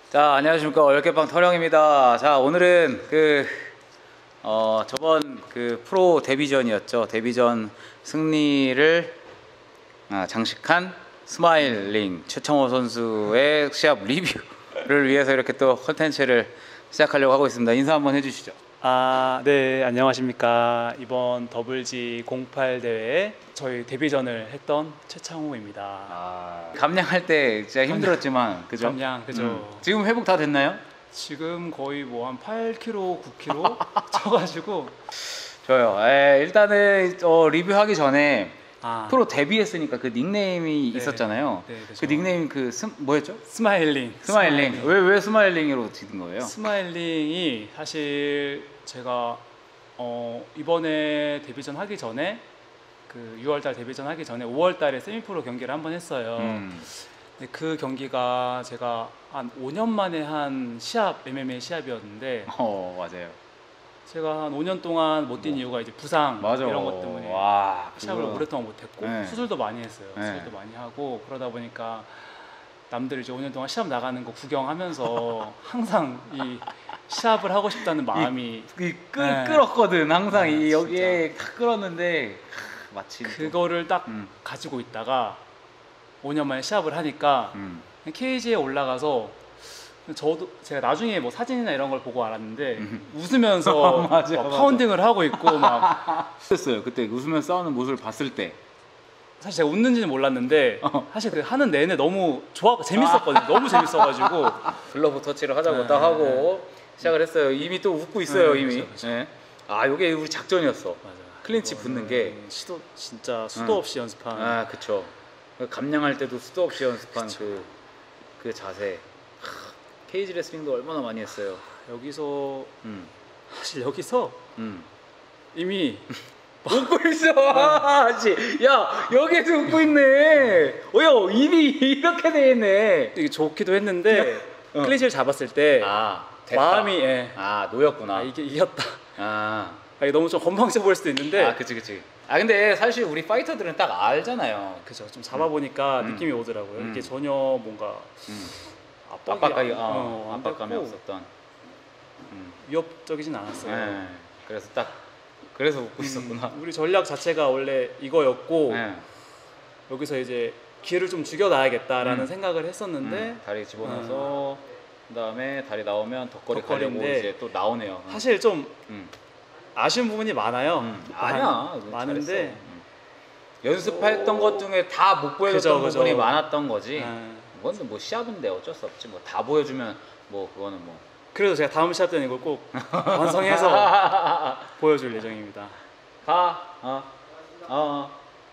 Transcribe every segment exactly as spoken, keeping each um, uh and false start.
자, 안녕하십니까. 어렵게빵 터령입니다. 자, 오늘은 그 어, 저번 그 프로 데뷔전이었죠. 데뷔전 승리를 아, 장식한 스마일링 최청호 선수의 시합 리뷰를 위해서 이렇게 또 컨텐츠를 시작하려고 하고 있습니다. 인사 한번 해주시죠. 아, 네, 안녕하십니까. 이번 더블지 공팔 대회에 저희 데뷔전을 했던 최창호입니다. 아, 감량할 때 진짜 힘들었지만 그죠? 감량, 그죠. 음. 지금 회복 다 됐나요? 지금 거의 뭐 한 팔 킬로그램, 구 킬로그램 쪄가지고. 좋아요. 에, 일단은 어, 리뷰하기 전에 아, 프로 데뷔했으니까 그 닉네임이 네. 있었잖아요. 네, 그죠. 그 닉네임 그 스, 뭐였죠? 스마일링. 스마일링. 왜 왜 스마일링으로 지은 거예요? 스마일링이 사실 제가 어, 이번에 데뷔전 하기 전에 그 유월달 데뷔전 하기 전에 오월달에 세미프로 경기를 한번 했어요. 음. 근데 그 경기가 제가 한 오 년 만에 한 시합, 엠엠에이 시합이었는데 어, 맞아요. 제가 한 오 년 동안 못 뛴 뭐. 이유가 이제 부상 맞아. 이런 것 때문에 와, 시합을 그거. 오랫동안 못했고 네. 수술도 많이 했어요. 네. 수술도 많이 하고 그러다 보니까 남들 이제 오 년 동안 시합 나가는 거 구경하면서 항상 이 시합을 하고 싶다는 마음이 이 끄, 네. 끌었거든. 항상 네, 이 여기에 탁 끌었는데 하, 마침 또. 그거를 딱 음. 가지고 있다가 오 년 만에 시합을 하니까 음. 케이지에 올라가서 저도 제가 나중에 뭐 사진이나 이런 걸 보고 알았는데 음. 웃으면서 맞아, 막 맞아. 파운딩을 하고 있고 막 어땠어요? 그때 웃으면서 싸우는 모습을 봤을 때. 사실 제가 웃는지는 몰랐는데 어. 사실 그 하는 내내 너무 좋아 재밌었거든요. 너무 재밌어가지고 글러브 터치를 하자고 네, 딱 하고 시작을 했어요. 이미 또 웃고 있어요. 네, 이미. 그쵸, 그쵸. 네. 아, 이게 우리 작전이었어. 맞아. 클린치 붙는 게. 시도 진짜 수도 응. 없이 연습한. 아, 그쵸. 감량할 때도 수도 없이 연습한 그쵸. 그, 그 자세. 하, 케이지 레슬링도 얼마나 많이 했어요. 여기서 음, 사실 여기서 음. 이미 웃고 있어. 아, 씨. 야, 여기에서 웃고 있네. 어, 야, 입이 이렇게 돼 있네. 되게 좋기도 했는데 어. 클린치를 잡았을 때 아, 됐다. 마음이 예. 아, 놓였구나. 아, 이게 이겼다. 아, 아, 이게 너무 좀 건방져 보일 수도 있는데 아, 그치, 그치. 아, 근데 사실 우리 파이터들은 딱 알잖아요. 그죠. 좀 잡아보니까 음. 느낌이 오더라고요. 음. 이게 전혀 뭔가 음. 압박이 압박감이, 안- 어, 어, 안 압박감이 됐고 없었던. 음. 위협적이진 않았어요. 네. 그래서 딱, 그래서 웃고 있었구나. 음, 우리 전략 자체가 원래 이거였고 네. 여기서 이제 기회를 좀 죽여놔야겠다라는 음. 생각을 했었는데 음, 다리 집어넣어서 그다음에 다리 나오면 덧거리 가려고 덧거리인데 이제 또 나오네요. 음. 사실 좀 음. 아쉬운 부분이 많아요. 음. 아니야. 많- 많은데 잘했어. 음. 연습했던 것 중에 다 못 보여줬던 그죠, 그죠. 부분이 많았던 거지. 아, 이건 뭐 시합인데 어쩔 수 없지. 뭐 다 보여주면 뭐 그거는 뭐. 그래서 제가 다음 시합 때는 이걸 꼭 완성해서 보여줄 예정입니다. 가. 어. 어.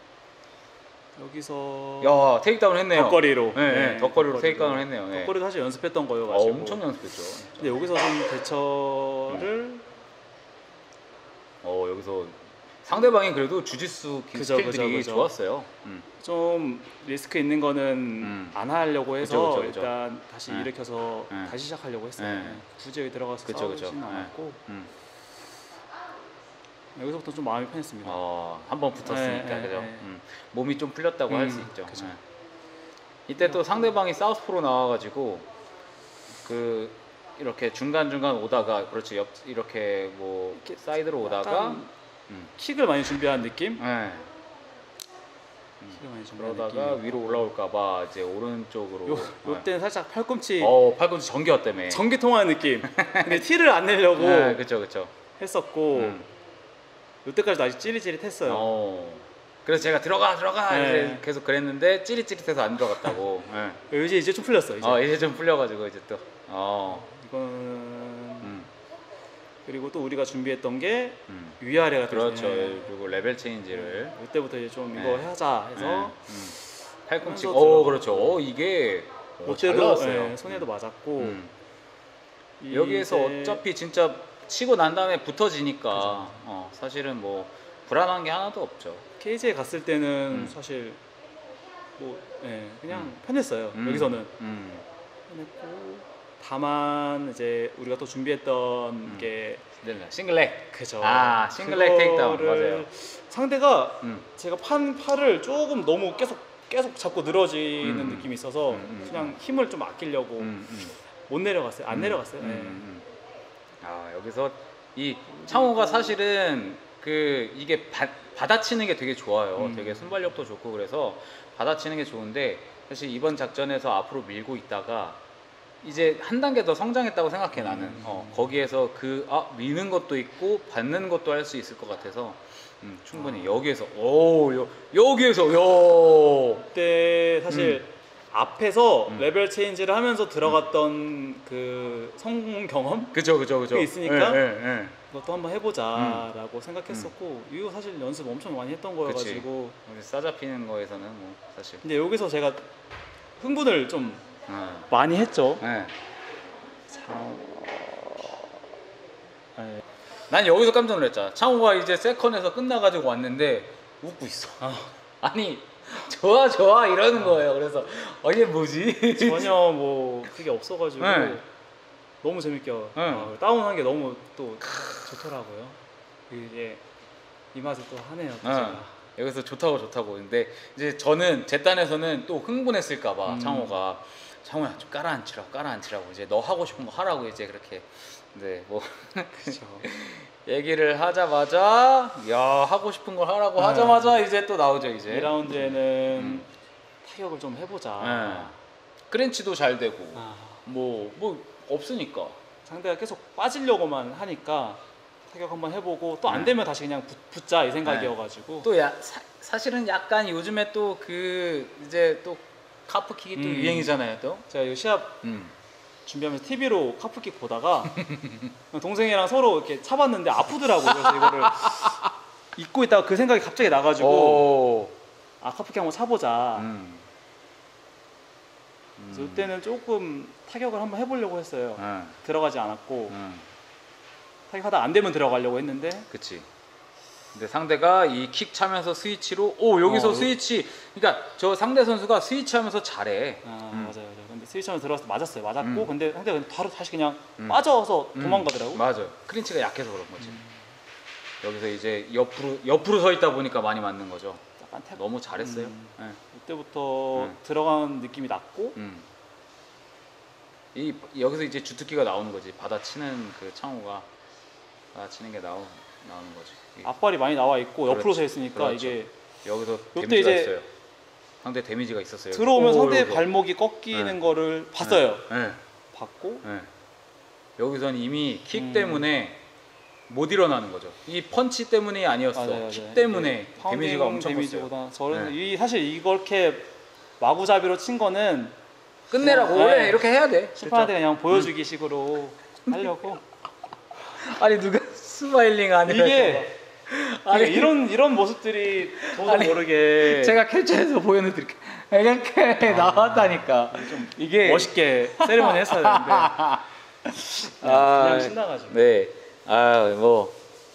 여기서 야, 테이크다운 했네요. 덧거리로 네, 네, 네, 덧거리로 테이크다운 했네요. 네. 덧거리도 사실 연습했던 어, 거여가지고 엄청 연습했죠. 근데 여기서 좀 대처를 어, 여기서 상대방이 그래도 주짓수 기- 그죠, 스킬들이 그죠, 그죠. 좋았어요. 음. 좀 리스크 있는 거는 음. 안 하려고 해서 그쵸, 그쵸, 그쵸. 일단 다시 네. 일으켜서 네. 다시 시작하려고 했어요. 네. 네. 굳이 여기 들어가서 그쵸, 싸우진 그쵸. 네. 않았고 음. 여기서부터 좀 마음이 편했습니다. 어, 한 번 붙었으니까 네, 네, 그죠. 네. 음. 몸이 좀 풀렸다고 할 수 음, 있죠. 그죠. 네. 이때 또 상대방이 사우스포로 나와가지고 그 이렇게 중간 중간 오다가 그렇지 옆 이렇게 뭐 이렇게 사이드로 오다가 약간 음. 킥을 많이 준비한 느낌? 네. 킥을 많이 준비한 그러다가 느낌. 위로 올라올까봐 이제 오른쪽으로. 요, 요 때는 살짝 팔꿈치 어, 팔꿈치 전기화 때문에. 전기 통하는 느낌. 근데 티를 안 내려고 네, 그쵸, 그쵸. 했었고 음. 요때까지도 아직 찌릿찌릿했어요. 어. 그래서 제가 들어가 들어가 네. 이제 계속 그랬는데 찌릿찌릿해서 안 들어갔다고. 네. 이제 이제 좀 풀렸어 이제. 어, 이제 좀 풀려가지고 이제 또. 어. 이거는 음. 그리고 또 우리가 준비했던 게 음. 위아래가 그렇죠. 되네. 그리고 레벨 체인지를. 이때부터 이제 좀 네. 이거 하자 해서 네. 음. 팔꿈치. 하면서 어, 들어가고. 그렇죠. 어, 이게 어, 잘 이때도 나왔어요. 예, 손에도 맞았고 음. 이제 여기에서 어차피 진짜 치고 난 다음에 붙어지니까 그죠. 어, 사실은 뭐 불안한 게 하나도 없죠. 케이지에 갔을 때는 음. 사실 뭐 예, 그냥 음. 편했어요. 음. 여기서는 음. 편했고 다만 이제 우리가 또 준비했던 게 네, 싱글렉. 그죠. 아, 싱글렉 테이크다운. 그거를 맞아요. 상대가 음. 제가 판 팔을 조금 너무 계속 계속 잡고 늘어지는 음. 느낌이 있어서 음, 음, 그냥 힘을 좀 아끼려고 음, 음. 못 내려갔어요. 안 음, 내려갔어요. 음, 네. 음. 아 여기서 이 창호가 사실은 그 이게 바, 받아치는 게 되게 좋아요. 음. 되게 순발력도 좋고 그래서 받아치는 게 좋은데 사실 이번 작전에서 앞으로 밀고 있다가 이제 한 단계 더 성장했다고 생각해 나는. 음. 어, 거기에서 그 아, 미는 것도 있고 받는 것도 할 수 있을 것 같아서 음, 충분히 아. 여기에서 오 여, 여기에서 요 그때 사실 앞에서 음. 레벨 체인지를 하면서 들어갔던 그 성공 경험 그죠 그죠 그죠 그게 있으니까 예, 예, 예. 그것도 한번 해보자라고 생각했었고 이거 사실 연습 엄청 많이 했던 거여가지고 우리 싸잡히는 거에서는 뭐 사실 근데 여기서 제가 흥분을 좀 어. 많이 했죠. 예. 네. 난 여기서 깜짝 놀랐잖아. 창호가 이제 세컨에서 끝나가지고 왔는데 웃고 있어. 아, 아니 좋아 좋아 이러는 거예요. 그래서 어 이게 뭐지? 전혀 뭐 그게 없어가지고 네. 너무 재밌게 네. 아, 다운한 게 너무 또 좋더라고요. 이게 이 맛을 또 하네요. 또 어, 제가. 여기서 좋다고 좋다고. 근데 이제 저는 제 딴에서는 또 흥분했을까봐 음. 창호가 창호야 좀 깔아앉히라고 깔아앉히라고 이제 너 하고 싶은 거 하라고 이제 그렇게 네 뭐 그렇죠. 얘기를 하자마자 야 하고 싶은 걸 하라고 네. 하자마자 이제 또 나오죠 이제. 이 라운드에는 음. 타격을 좀 해보자. 네. 크렌치도 잘 되고 아, 뭐 뭐 없으니까. 상대가 계속 빠지려고만 하니까 타격 한번 해보고 또 안 네. 되면 다시 그냥 붙, 붙자 이 생각이어가지고 또 야, 사, 사실은 약간 요즘에 또 그 이제 또 카프킥이 또 음. 유행이잖아요 또. 제가 이 시합 음. 준비하면서 티비로 카프킥 보다가 동생이랑 서로 이렇게 차봤는데 아프더라고요. 그래서 이거를 잊고 있다가 그 생각이 갑자기 나가지고 오. 아 카프킥 한번 차보자. 음. 그래서 이때는 조금 타격을 한번 해보려고 했어요. 음. 들어가지 않았고 음. 타격하다 안 되면 들어가려고 했는데 그치. 근데 상대가 이 킥 차면서 스위치로 오 여기서 어, 스위치. 그러니까 저 상대 선수가 스위치하면서 잘해. 아 음. 맞아요, 맞아요. 근데 스위치하면 들어가서 맞았어요. 맞았고 음. 근데 상대가 바로 다시 그냥 음. 빠져서 음. 도망가더라고. 맞아. 크린치가 약해서 그런 거지. 음. 여기서 이제 옆으로 옆으로 서 있다 보니까 많이 맞는 거죠. 약간 탭. 너무 잘했어요. 음. 네. 이때부터 음. 들어간 느낌이 났고 음. 이 여기서 이제 주특기가 나오는 거지. 받아치는 그 창호가 받아치는 게 나오 나오는 거지. 이- 앞발이 많이 나와 있고 그렇지. 옆으로 서 있으니까 그렇죠. 이게 여기서 요때 데미지가 이제 있어요. 상대 데미지가 있었어요. 들어오면 오, 상대 여기서. 발목이 꺾이는 네. 거를 봤어요. 네. 봤고 네. 여기선 이미 킥 음. 때문에 못 일어나는 거죠. 이 펀치 때문이 아니었어. 맞아요, 맞아요. 킥 때문에 이게 파운딩 데미지가 엄청 컸어요. 데미지보다 저는 네. 이 사실 이렇게 마구잡이로 친 거는 끝내라고 네. 원래 이렇게 해야 돼. 심판한테 그냥 보여주기 식으로 하려고 아니 누가 스마일링 아니라 이게 아니 이게 이런 이런 모습들이 저도 아니, 모르게 제가 캡처해서 보여드릴게요. 이렇게 나왔다니까. 좀 이게 멋있게 세리머니 했어야 되는데 아, 그냥 신나가지고 네. 아, 뭐.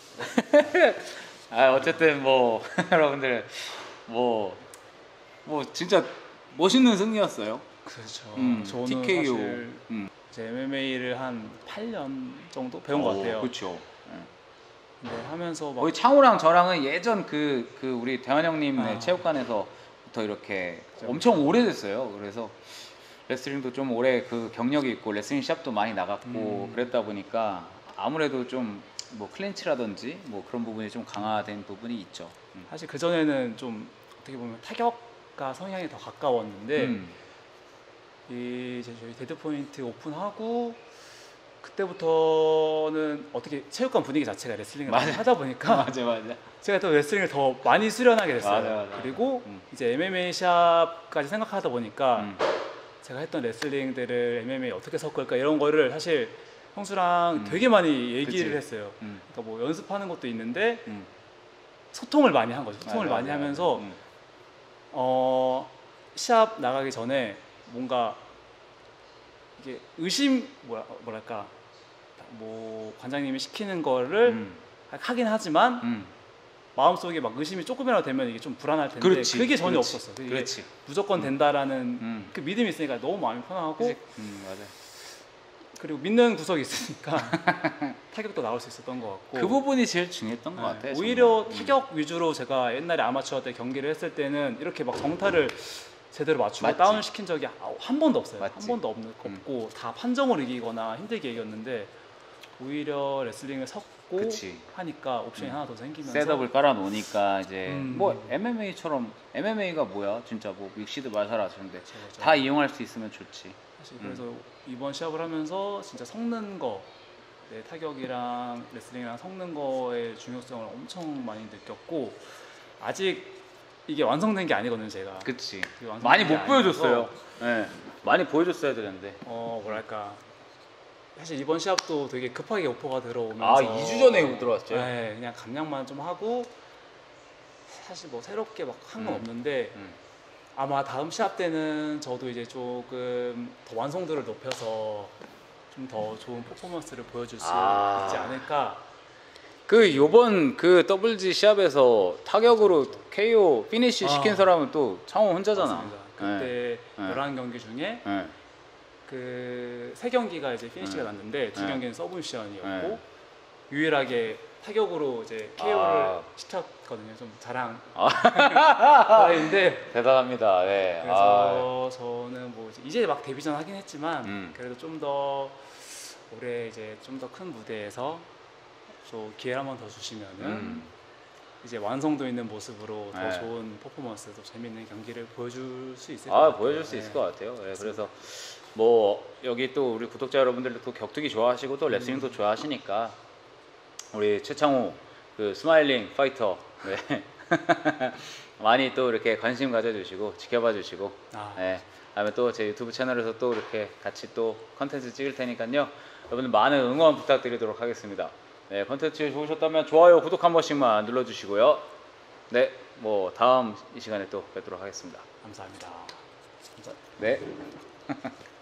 아, 어쨌든 뭐 여러분들 뭐 뭐 진짜 멋있는 승리였어요. 그렇죠. 음, 저는 티케이오. 사실 음. 제 엠엠에이를 한 팔 년 정도 배운 것 같아요. 그렇죠. 근데 하면서 막 거의 창호랑 저랑은 예전 그, 그 우리 대환 형님의 아. 체육관에서부터 이렇게 그렇죠. 엄청 오래됐어요. 그래서 레슬링도 좀 오래 그 경력이 있고 레슬링 샵도 많이 나갔고 음. 그랬다 보니까 아무래도 좀 뭐 클린치라든지 뭐 그런 부분이 좀 강화된 부분이 있죠. 음. 사실 그 전에는 좀 어떻게 보면 타격가 성향이 더 가까웠는데 음. 이 이제 저희 데드 포인트 오픈하고 그때부터는 어떻게 체육관 분위기 자체가 레슬링을 많이 맞아. 하다 보니까 맞아 맞아. 제가 또 레슬링을 더 많이 수련하게 됐어요. 맞아, 맞아. 그리고 음. 이제 엠엠에이 샵까지 생각하다 보니까 음. 제가 했던 레슬링들을 엠엠에이 어떻게 섞을까 이런 거를 사실 형수랑 음. 되게 많이 얘기를 그치. 했어요. 음. 그러니까 뭐 연습하는 것도 있는데 음. 소통을 많이 한 거죠. 소통을 맞아, 많이 맞아. 하면서 음. 어 시합 나가기 전에 뭔가 이게 의심 뭐라 뭐랄까 뭐 관장님이 시키는 거를 음. 하긴 하지만 음. 마음속에 막 의심이 조금이라도 되면 이게 좀 불안할 텐데 그렇지. 그게 전혀 그렇지. 없었어. 그게 그렇지. 무조건 된다라는 음. 그 믿음이 있으니까 너무 마음이 편하고 그치? 음, 맞아. 그리고 믿는 구석이 있으니까 타격도 나올 수 있었던 것 같고 그 부분이 제일 중요했던 것 네, 같아요. 오히려 정말. 음. 타격 위주로 제가 옛날에 아마추어 때 경기를 했을 때는 이렇게 막 정타를 제대로 맞추고 맞지. 다운을 시킨 적이 한 번도 없어요. 맞지. 한 번도 없, 음. 없고 다 판정을 이기거나 힘들게 이겼는데 오히려 레슬링을 섰고 그치. 하니까 옵션이 음. 하나 더 생기면서 셋업을 깔아놓으니까 이제 음. 뭐 엠엠에이처럼 엠엠에이가 뭐야 진짜 뭐 믹시드 마샬아트인데 그쵸, 그쵸. 다 이용할 수 있으면 좋지. 사실 음. 그래서 이번 시합을 하면서 진짜 섞는 거, 네, 타격이랑 레슬링이랑 섞는 거의 중요성을 엄청 많이 느꼈고 아직 이게 완성된 게 아니거든요, 제가. 그치. 그게 완성된 많이 게 못 보여줬어요. 아니라서 네. 많이 보여줬어야 되는데. 어 뭐랄까 사실 이번 시합도 되게 급하게 오퍼가 들어오면서 아, 이 주 전에 들어왔죠? 네, 그냥 감량만 좀 하고 사실 뭐 새롭게 막 한 건 음. 없는데 음. 아마 다음 시합 때는 저도 이제 조금 더 완성도를 높여서 좀 더 좋은 퍼포먼스를 보여줄 수 아. 있지 않을까. 그 요번 그 더블지 시합에서 타격으로 케이오 피니쉬 아. 시킨 사람은 또 창호 혼자잖아. 맞습니다. 그때 네. 열한 경기 중에 네. 그 세 경기가 이제 피니시가 네. 났는데 두 네. 경기는 서브미션이었고 네. 유일하게 타격으로 이제 케이오를 아. 시켰거든요. 좀 자랑. 아. 인데 대단합니다. 네. 그래서 저는 뭐 이제- 이제 막 데뷔전 하긴 했지만 음. 그래도 좀 더 올해 이제 좀 더 큰 무대에서 또 기회를 한 번 더 주시면은 음. 이제 완성도 있는 모습으로 더 네. 좋은 퍼포먼스, 더 재밌는 경기를 보여줄 수 있을 것 아 같아요. 보여줄 수 네. 있을 것 같아요. 네, 그래서 뭐 여기 또 우리 구독자 여러분들도 또 격투기 좋아하시고 또 레슬링도 음. 좋아하시니까 우리 최창호 그 스마일링 파이터 네. 많이 또 이렇게 관심 가져주시고 지켜봐 주시고 아, 네. 다음에 또 제 유튜브 채널에서 또 이렇게 같이 또 컨텐츠 찍을 테니까요. 여러분들 많은 응원 부탁드리도록 하겠습니다. 네, 컨텐츠 좋으셨다면 좋아요, 구독 한 번씩만 눌러주시고요. 네, 뭐 다음 이 시간에 또 뵙도록 하겠습니다. 감사합니다. 감사... 네.